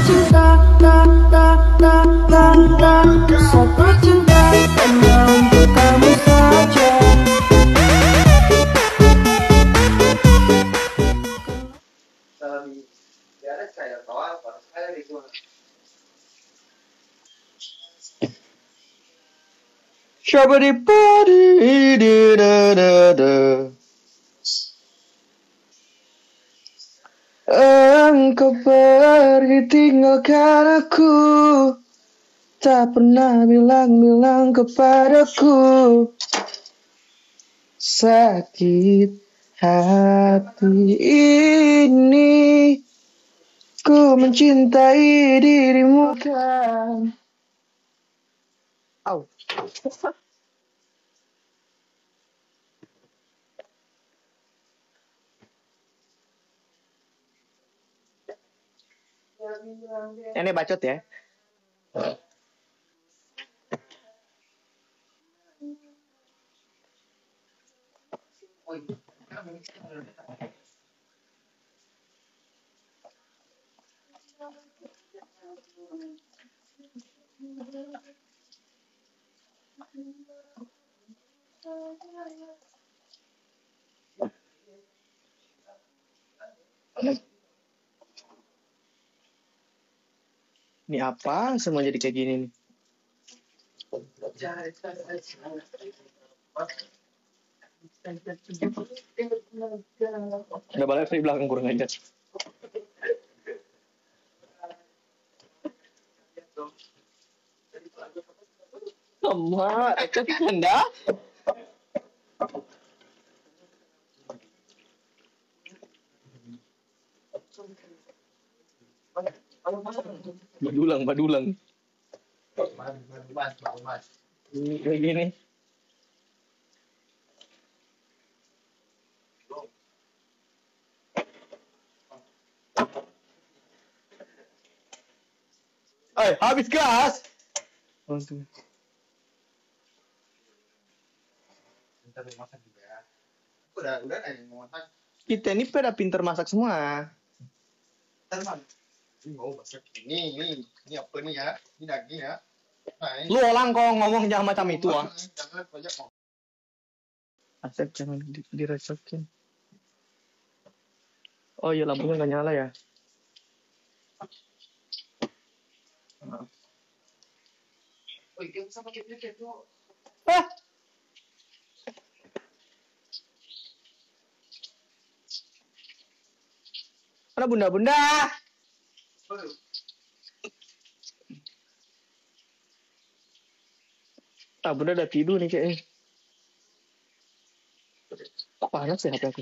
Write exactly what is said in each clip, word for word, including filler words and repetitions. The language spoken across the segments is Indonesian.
cinta, ta, ta, ta, ta, ta. Satu cinta hanya untuk kamu saja. Shabadi badi da da da. Engkau pergi tinggalkan aku, tak pernah bilang-bilang kepadaku. Sakit hati ini, ku mencintai dirimu kan. Au. Ini bacot ya. Ini apa? Semua jadi kayak gini nih. Udah balik di belakang kurang aja. Sama, itu anda. Badulang, badulang. Ini kayak gini. Eh, habis gas. Udah, udah nih mau masak. Kita ini pada pinter masak semua. Ini mau masak ini, ini, ini apa nih ya? Ini daging ya. Nah, ini. Lu orang kok ngomong jangan macam itu ah. Jangan banyak ngomong. Asep jangan di direcokin. Oh iya lampunya nggak nyala ya. Oh, itu sama kita gitu. Ah. Mana bunda-bunda? Ah, bunda udah tidur nih kayaknya. Kok panas ya H P aku?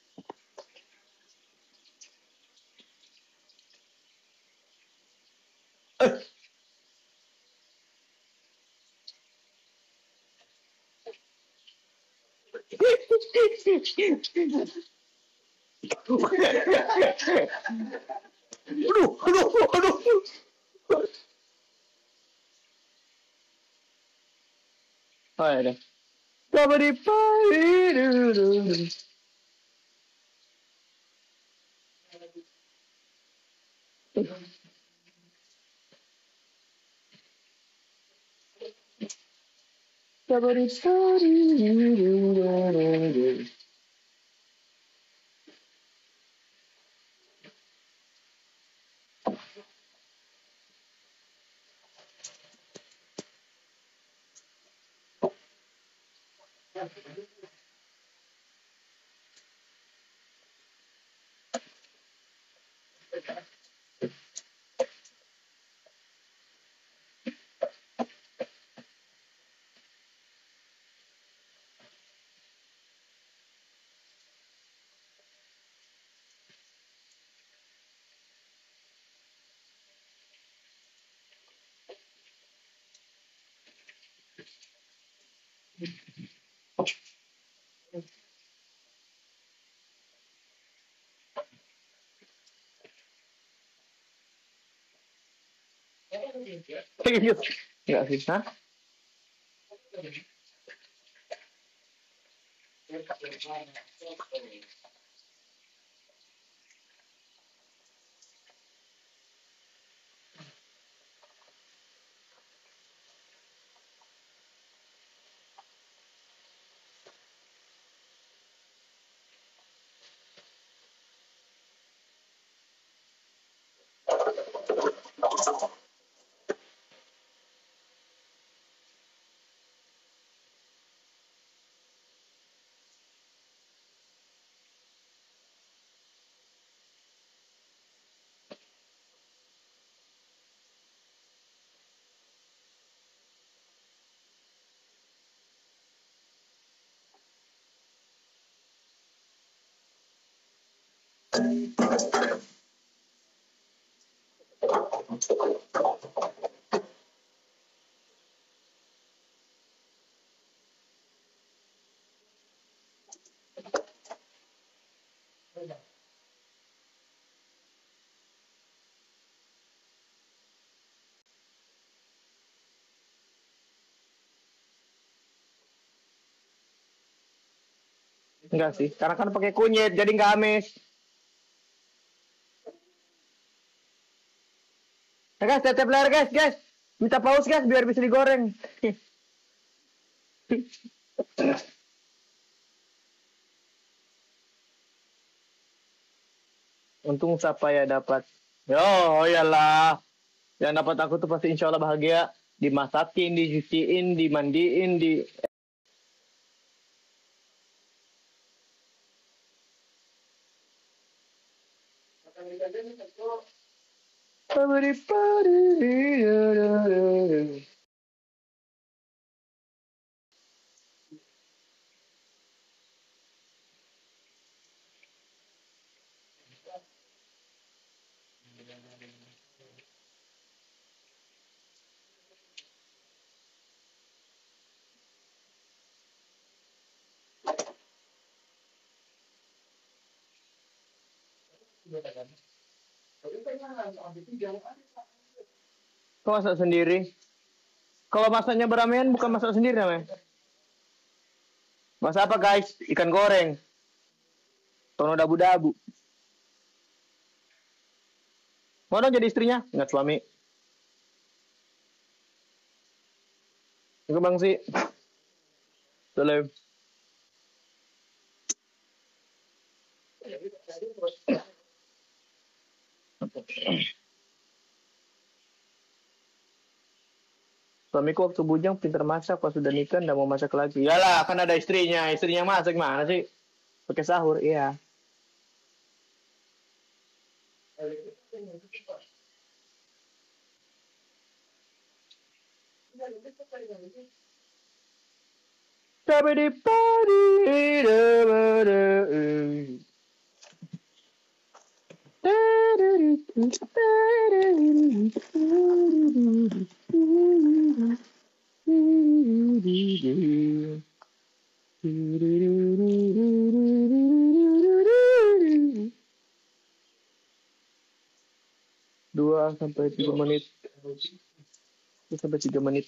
Eh. Aduh, aduh, aduh. Oh ya deh. Coba di pagi. Coba di pagi. Enggak sih, hah? Enggak sih, karena kan pakai kunyit jadi nggak amis. Ya guys, tetep layar guys, guys. Minta pause guys biar bisa digoreng. Untung siapa ya dapat. Yo, oh iyalah. Yang dapat aku tuh pasti insya Allah bahagia. Dimasakin, dicuciin, dimandiin, di Kok masak sendiri? Kalau masaknya beramean bukan masak sendiri namanya. Masak apa guys? Ikan goreng. Tono dabu-dabu. Mau dong jadi istrinya? Ingat suami. Enggak bang sih. Salam. Suamiku waktu bujang pintar masak, pas sudah nikah nggak mau masak lagi. Yalah, kan ada istrinya, istrinya masak mana sih? Pakai sahur, iya. Tapi di padi, dua sampai tiga menit. Dua sampai tiga menit.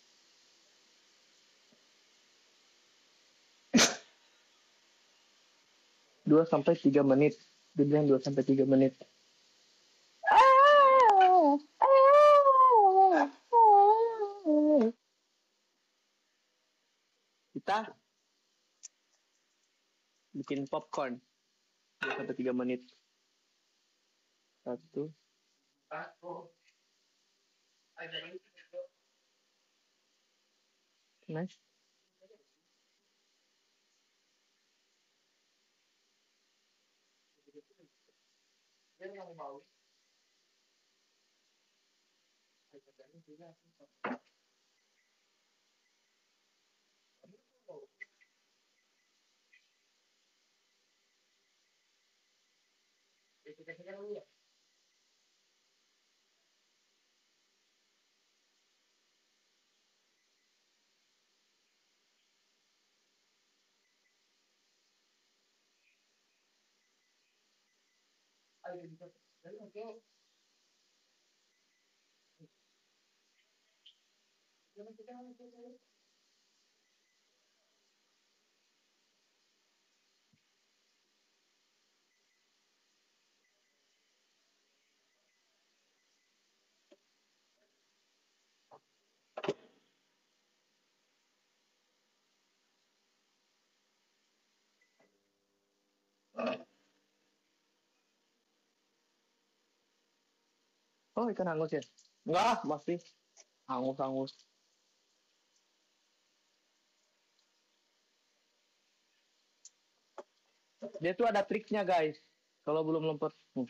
Dua sampai tiga menit. Dia bilang dua sampai tiga menit. Kita bikin popcorn dua sampai tiga menit. Satu. Nice. Oh, ikan hangus ya? Enggak, masih hangus-hangus. Dia tuh ada triknya, guys. Kalau belum lempet. Hmm.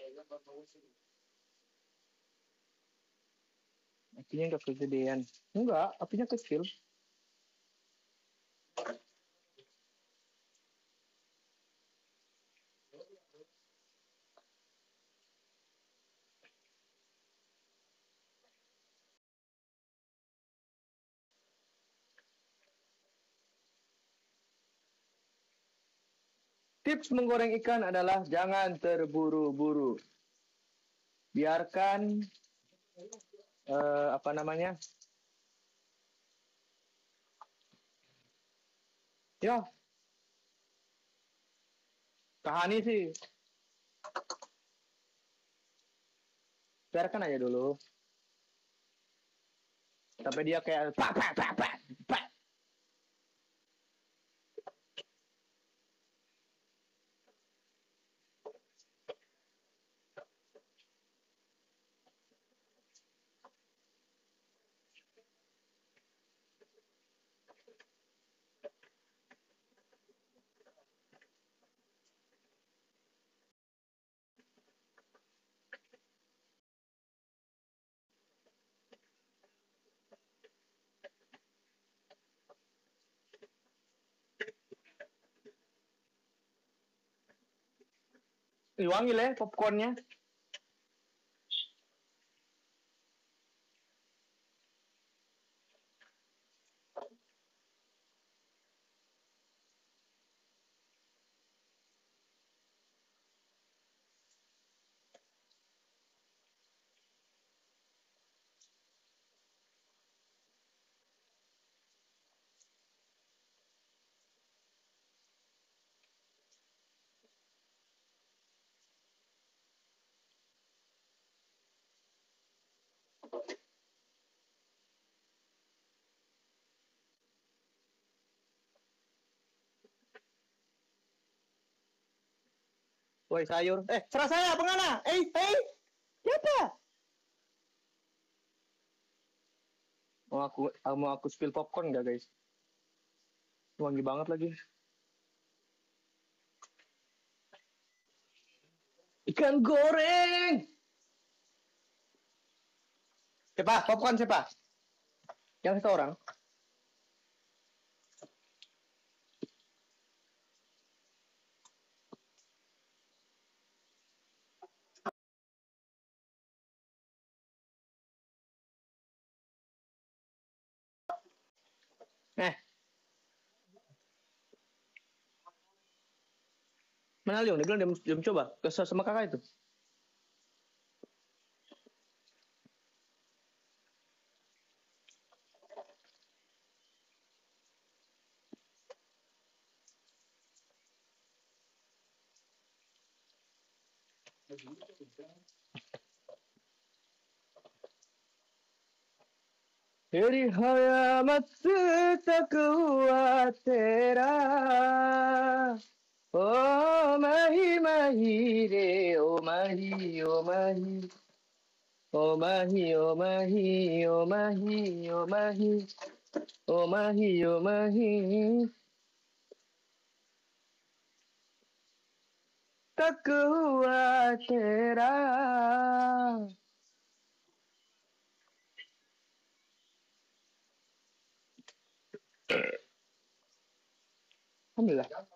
Apinya nggak kegedean. Enggak, apinya kecil. Tips menggoreng ikan adalah jangan terburu-buru. Biarkan eh, apa namanya? Ya, Kahani sih. Biarkan aja dulu. Sampai dia kayak pak pak pak pak pak. Ih, wangi lah popcornnya. Woi sayur. Eh, serah saya, pengana. Eh, eh. Siapa? Mau aku mau aku spill popcorn nggak guys? Wangi banget lagi. Ikan goreng. Siapa? Popcorn siapa? Yang satu orang. Eh, mana Leon? Dia bilang dia, dia mencoba. Kesel sama kakak itu. तेरी हयामत तक हुआ तेरा ओ माही माही रे ओ माही ओ माही ओ माही ओ माही ओ माही ओ माही ओ माही ओ माही तक हुआ तेरा. Alhamdulillah.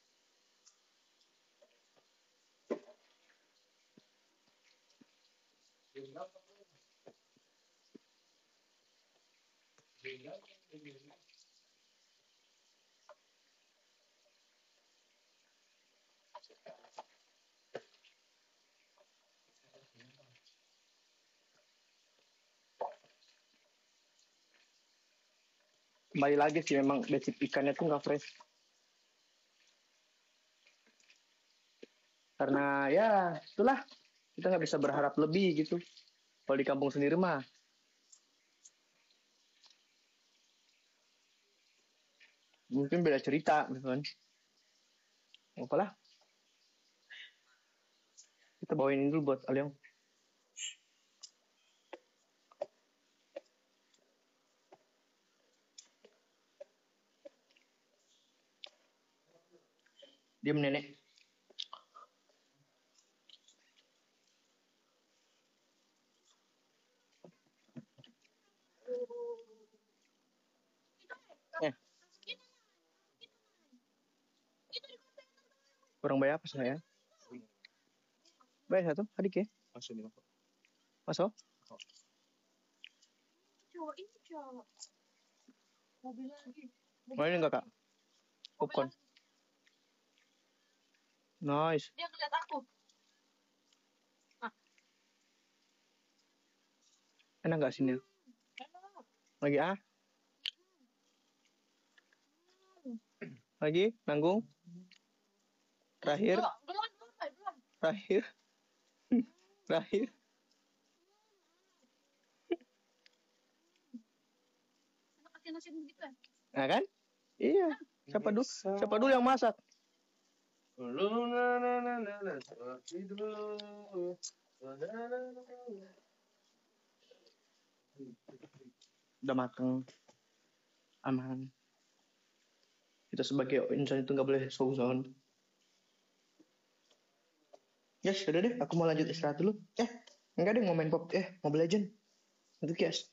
Kembali lagi sih memang basic ikannya tuh nggak fresh. Karena ya itulah kita nggak bisa berharap lebih gitu. Kalau di kampung sendiri mah mungkin beda cerita gitu kan. Apalah, kita bawain ini dulu buat Aliong. Diam nenek. Kurang bayar apa saya? Bayar satu, adik ya? Masuk nih, Pak. Masuk? Cowok ini cowok. Mobil lagi. Mau ini enggak, Kak? Popcorn. Nice. Dia ngeliat aku. Enak nggak sini? Enak. Lagi ah? Lagi? Nanggung? Terakhir? Belum, belum, belum, belum. Terakhir? Terakhir? Enak kasih nasi begitu ya? Nah kan? Iya. Siapa dulu? Siapa dulu yang masak? Lu na na na na na seperti dulu. Na, na, na, na, na. Udah mateng. Aman. Kita sebagai insan itu nggak boleh suzon. Yes, udah deh. Aku mau lanjut istirahat dulu. Eh, enggak deh, mau main pop. Eh, Mobile Legend. Itu guys.